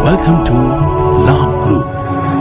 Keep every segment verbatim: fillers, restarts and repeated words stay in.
Welcome to Labh Group.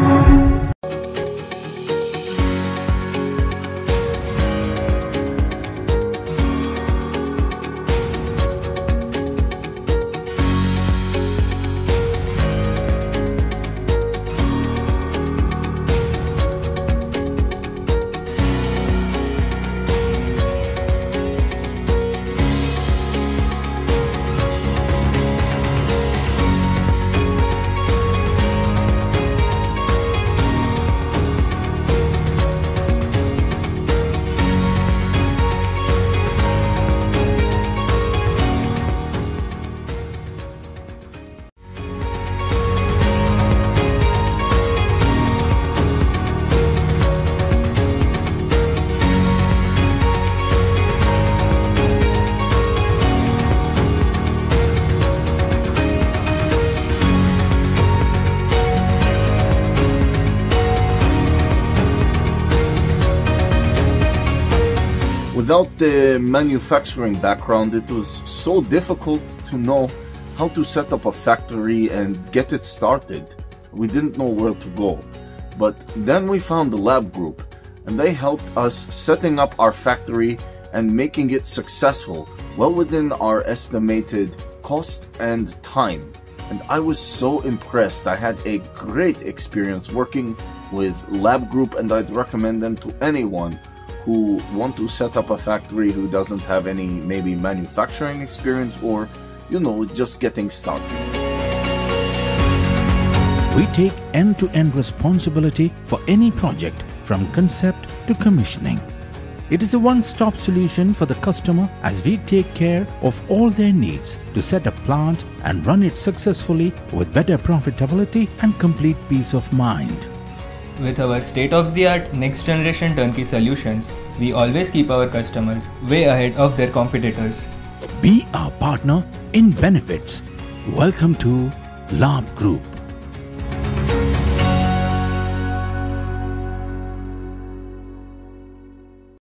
Without the manufacturing background, it was so difficult to know how to set up a factory and get it started. We didn't know where to go. But then we found the Labh Group, and they helped us setting up our factory and making it successful, well within our estimated cost and time. And I was so impressed. I had a great experience working with Labh Group, and I'd recommend them to anyone who want to set up a factory who doesn't have any maybe manufacturing experience or, you know, just getting started. We take end-to-end responsibility for any project from concept to commissioning. It is a one-stop solution for the customer as we take care of all their needs to set a plant and run it successfully with better profitability and complete peace of mind. With our state-of-the-art next-generation turnkey solutions, we always keep our customers way ahead of their competitors. Be our partner in benefits. Welcome to Labh Group.